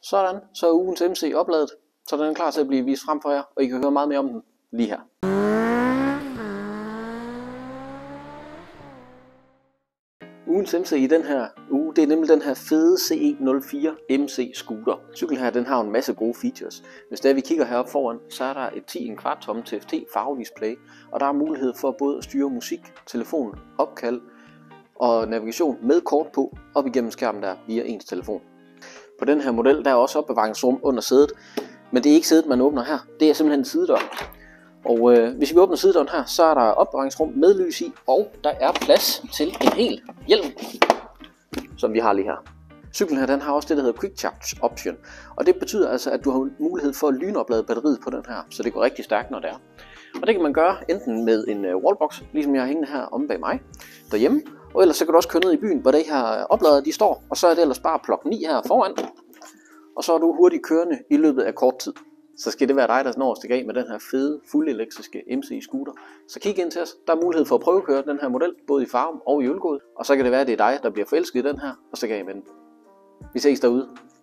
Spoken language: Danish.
Sådan, så er ugens MC opladet, så den er klar til at blive vist frem for jer, og I kan høre meget mere om den lige her. Ugens MC i den her uge, det er nemlig den her fede CE04 MC scooter. Cyklen her, den har en masse gode features. Hvis vi kigger heroppe foran, så er der et 10,25 tomme TFT farvedisplay, og der er mulighed for både at styre musik, telefon, opkald og navigation med kort på op igennem skærmen der via ens telefon. På den her model der er også opbevaringsrum under sædet, men det er ikke sædet man åbner her, det er simpelthen en sidedør. Og hvis vi åbner sidedøren her, så er der opbevaringsrum med lys i, og der er plads til en hel hjelm, som vi har lige her. Cyklen her, den har også det, der hedder Quick Charge Option, og det betyder altså, at du har mulighed for at lynoplade batteriet på den her, så det går rigtig stærkt, når det er. Og det kan man gøre enten med en wallbox, ligesom jeg har hængende her omme bag mig derhjemme, og ellers så kan du også køre ned i byen, hvor de her oplader de står, og så er det ellers bare plug 9 her foran, og så er du hurtigt kørende i løbet af kort tid. Så skal det være dig, der når at stikke af med den her fede, fuldelektriske MC scooter. Så kig ind til os. Der er mulighed for at prøvekøre den her model, både i farven og i ølgået. Og så kan det være, at det er dig, der bliver forelsket i den her, og stikker af med den. Vi ses derude.